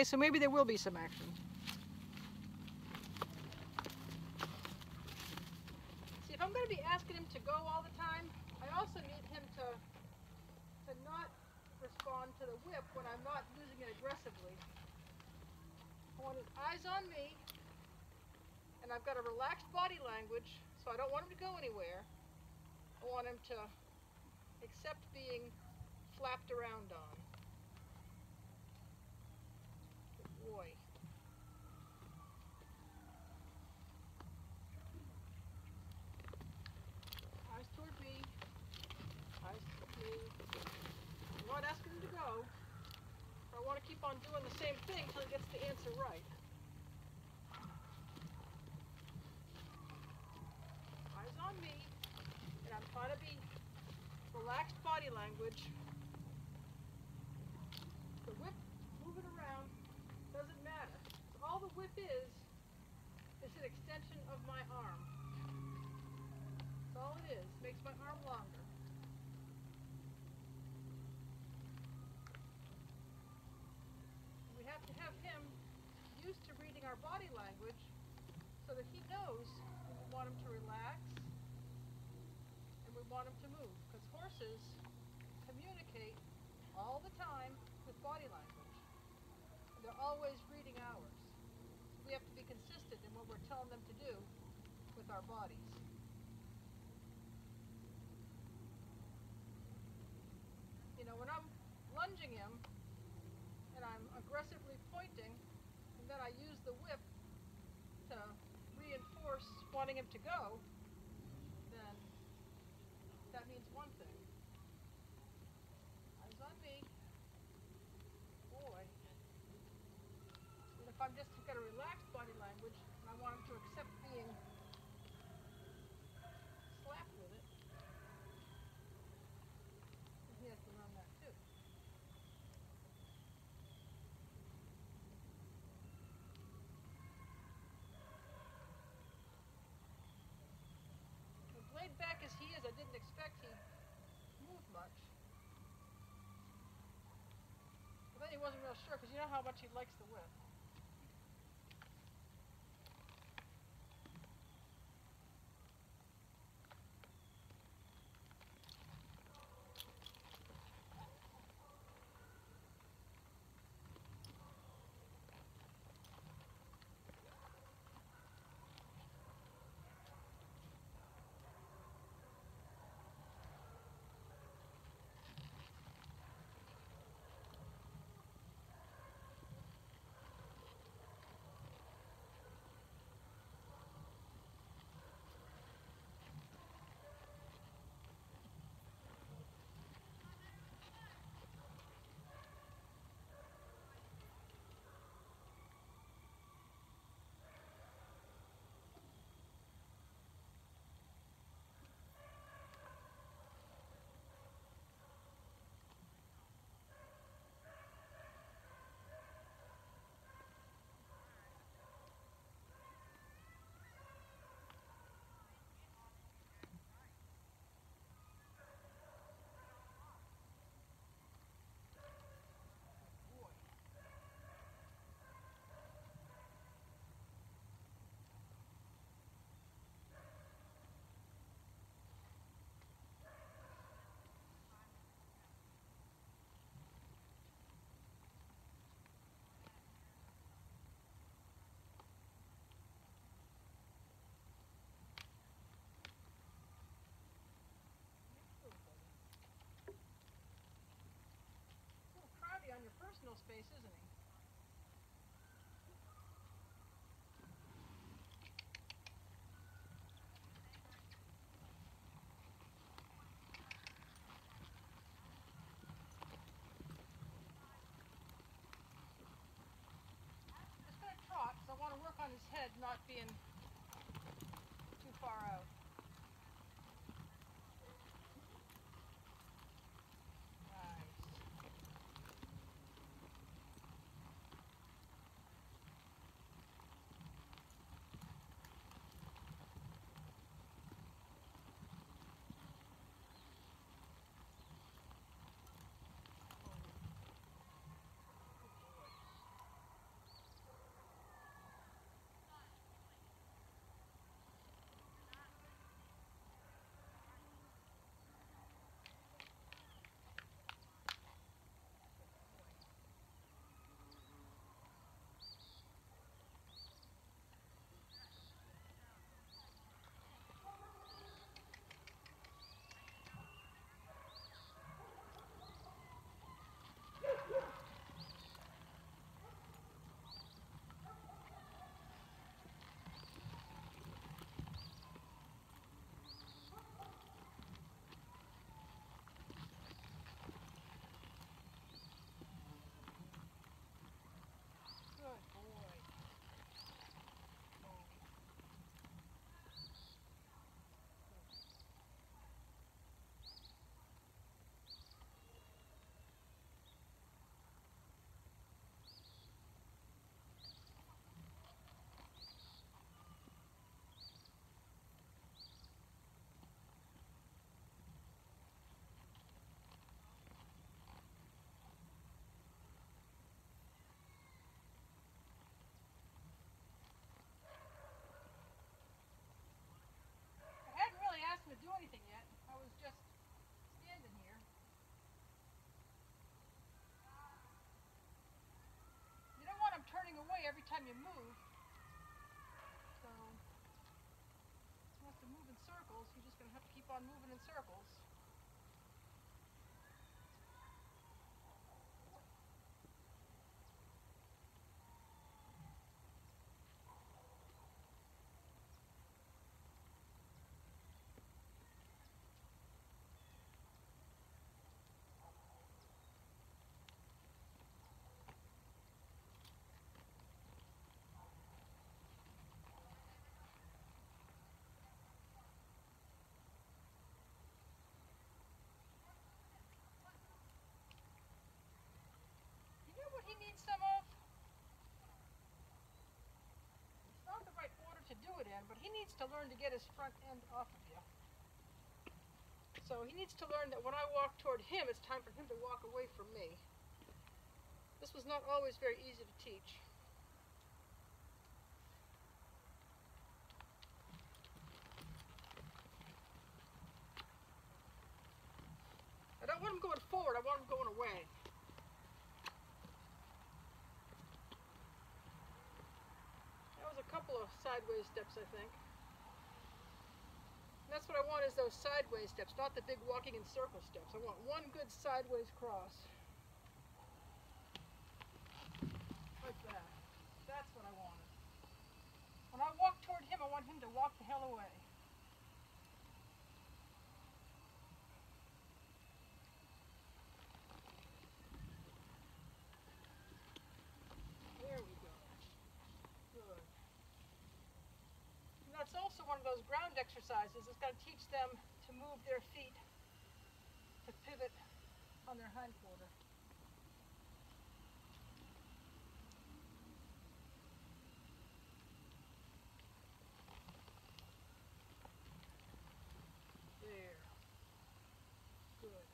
Okay, so maybe there will be some action. See, if I'm going to be asking him to go all the time, I also need him to not respond to the whip when I'm not using it aggressively. I want his eyes on me, and I've got a relaxed body language, so I don't want him to go anywhere. I want him to accept being flapped around on. Good boy. Eyes toward me. Eyes toward me. I'm not asking him to go. I want to keep on doing the same thing until he gets the answer right. Eyes on me, and I'm trying to be relaxed body language. The whip moving around doesn't matter. All the whip is an extension of my arm. That's all it is. Makes my arm longer. We have to have him used to reading our body language so that he knows when we want him to relax and we want him to move. Because horses communicate all the time with body language. And they're always reading ours. We have to be consistent in what we're telling them to do with our bodies. You know, when I'm lunging him and I'm aggressively pointing, and then I use the whip to reinforce wanting him to go, then that means one thing. Eyes on me. Boy. And if I'm just got a relaxed body language and I want him to accept being slapped with it, then he has to learn that too. As laid back as he is, I didn't expect he'd move much. But then he wasn't real sure, because you know how much he likes the whip. On your personal space, isn't he? Just gonna trot, because I want to work on his head not being too far out. every time you move. So he wants to move in circles. You're just going to have to keep on moving in circles. You know what he needs some of? It's not the right order to do it in, but he needs to learn to get his front end off of you. So he needs to learn that when I walk toward him, it's time for him to walk away from me. This was not always very easy to teach. I don't want him going forward, I want him going away. That was a couple of sideways steps, I think. And that's what I want, is those sideways steps, not the big walking in circle steps. I want one good sideways cross. Like that. That's what I wanted. When I walk toward him, I want him to walk the hell away. There we go. Good. And that's also one of those ground exercises. It's got to teach them to move their feet to pivot on their hind quarter. There. Good.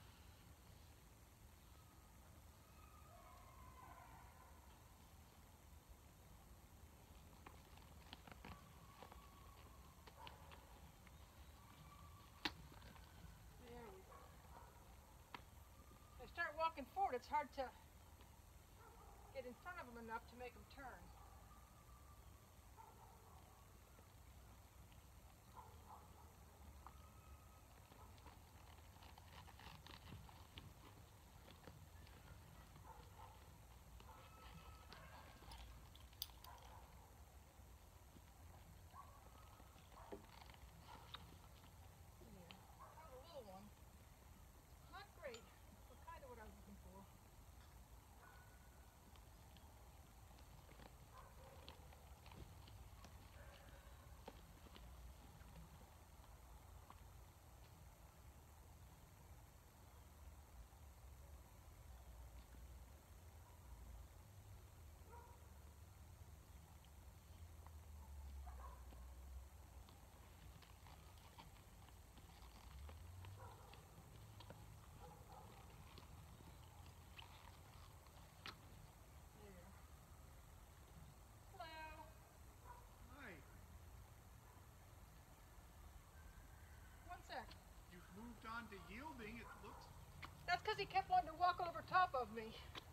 There we go. If I start walking forward, it's hard to get in front of them enough to make them turn. That was a little one. Not great, but kind of what I was looking for. There. Hello. Hi, One sec. you've moved on to yielding, it looks. That's because he kept wanting to walk over top of me.